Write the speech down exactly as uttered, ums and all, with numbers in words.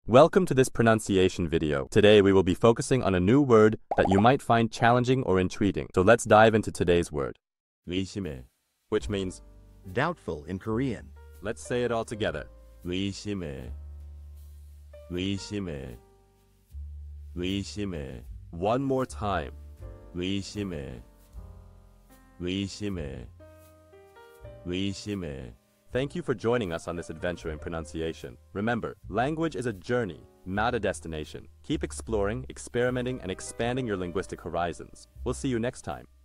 Welcome to this pronunciation video. Today we will be focusing on a new word that you might find challenging or intriguing. So let's dive into today's word. 의심해, Which means, Doubtful in Korean. let's say it all together. 의심해, 의심해, 의심해, One more time. 의심해, 의심해, 의심해. Thank you for joining us on this adventure in pronunciation. Remember, language is a journey, not a destination. Keep exploring, experimenting, and expanding your linguistic horizons. We'll see you next time.